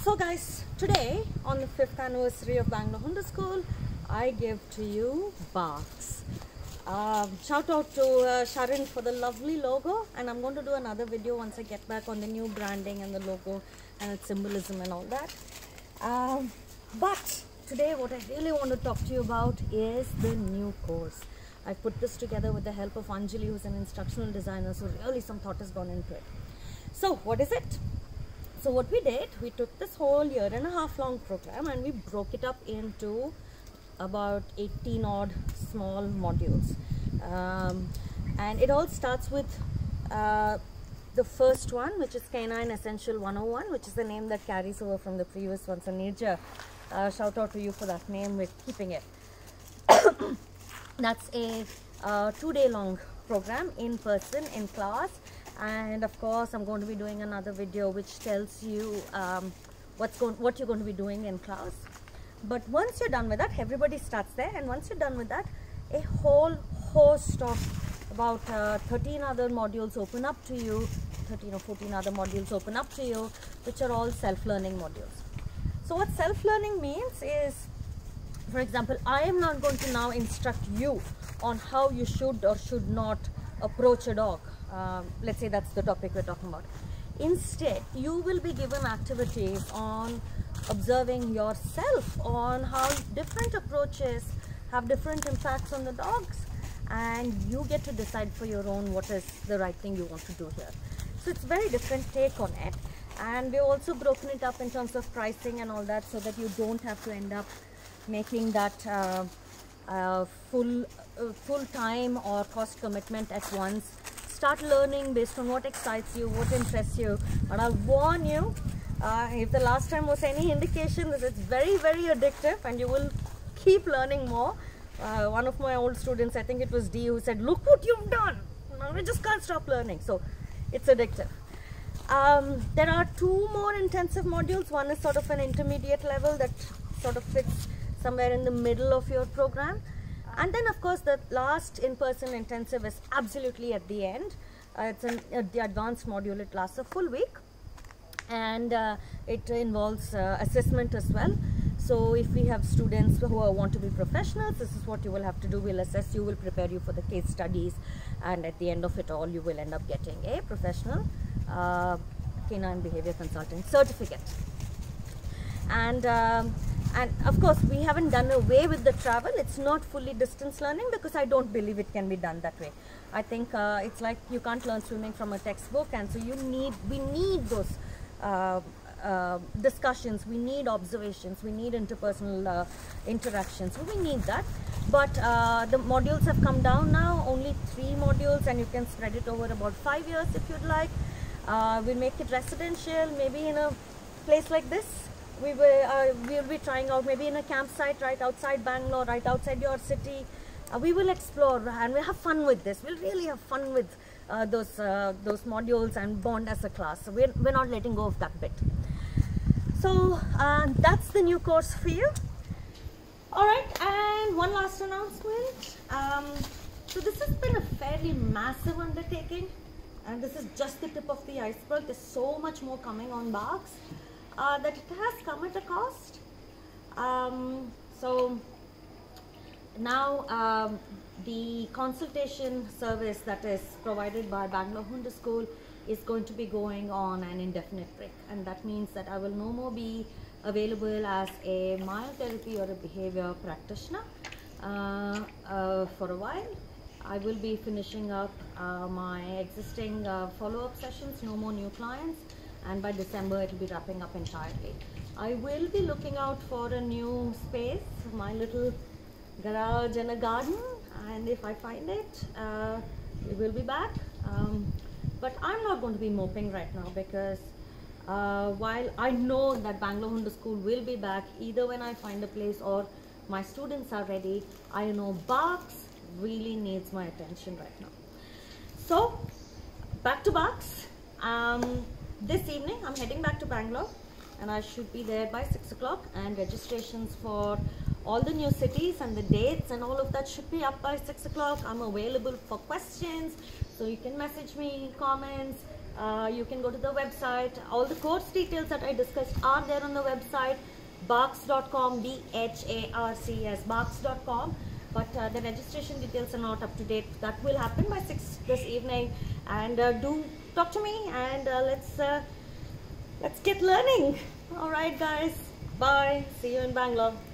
So guys, today on the 5th anniversary of Bangalore Hunter School, I give to you BHARCS. Shout out to Sharon for the lovely logo, and I'm going to do another video once I get back on the new branding and the logo and its symbolism and all that. But today what I really want to talk to you about is the new course. I put this together with the help of Anjali, who's an instructional designer, so really some thought has gone into it. So what is it? So what we did, we took this whole 1.5 year long program and we broke it up into about 18 odd small modules. And it all starts with the first one, which is Canine Essential 101, which is the name that carries over from the previous one. So Nirja, shout out to you for that name, we're keeping it. That's a 2-day long program in person, in class. And of course I'm going to be doing another video which tells you what you're going to be doing in class. But once you're done with that, everybody starts there, and once you're done with that, a whole host of about 13 other modules open up to you, 13 or 14 other modules open up to you, which are all self-learning modules. So what self-learning means is, for example, I am not going to now instruct you on how you should or should not approach a dog. Let's say that's the topic we're talking about. Instead, you will be given activities on observing yourself, on how different approaches have different impacts on the dogs, and you get to decide for your own what is the right thing you want to do here. So it's a very different take on it, and we've also broken it up in terms of pricing and all that, so that you don't have to end up making that full time or cost commitment at once. Start learning based on what excites you, what interests you. But I'll warn you, if the last time was any indication, that it's very, very addictive and you will keep learning more. One of my old students, I think it was D, who said, "Look what you've done. I just can't stop learning." So it's addictive. There are 2 more intensive modules. One is sort of an intermediate level that sort of fits somewhere in the middle of your program. And then of course the last in-person intensive is absolutely at the end. It's the advanced module. It lasts a full week, and it involves assessment as well. So if we have students who want to be professionals, this is what you will have to do. We'll assess you, will prepare you for the case studies, and at the end of it all you will end up getting a professional canine behavior consultant certificate. And of course we haven't done away with the travel. It's not fully distance learning because I don't believe it can be done that way. I think it's like you can't learn swimming from a textbook, and so we need those discussions, we need observations, we need interpersonal interactions, so we need that. But the modules have come down now, only 3 modules, and you can spread it over about 5 years if you'd like. We'll make it residential, maybe in a place like this. We'll be trying out maybe in a campsite right outside Bangalore, right outside your city. We will explore and we'll have fun with this. We'll really have fun with those modules and bond as a class. So we're not letting go of that bit. So that's the new course for you. Alright, and one last announcement. So this has been a fairly massive undertaking, and this is just the tip of the iceberg. There's so much more coming on BHARCS. That it has come at a cost. So now the consultation service that is provided by Bangalore Hunter School is going to be going on an indefinite break, and that means that I will no more be available as a myotherapy or a behavior practitioner for a while. I will be finishing up my existing follow-up sessions, no more new clients, and by December it will be wrapping up entirely. I will be looking out for a new space, my little garage and a garden, and if I find it, we will be back. But I'm not going to be moping right now, because while I know that Bangalore Hunter School will be back either when I find a place or my students are ready, I know BHARCS really needs my attention right now. So back to BHARCS. This evening I'm heading back to Bangalore, and I should be there by 6 o'clock, and registrations for all the new cities and the dates and all of that should be up by 6 o'clock. I'm available for questions, so you can message me, comments, You can go to the website. All the course details that I discussed are there on the website, BHARCS.com, BHARCS, BHARCS.com. But the registration details are not up to date. That will happen by 6 this evening. And do talk to me, and let's get learning. All right, guys. Bye. See you in Bangalore.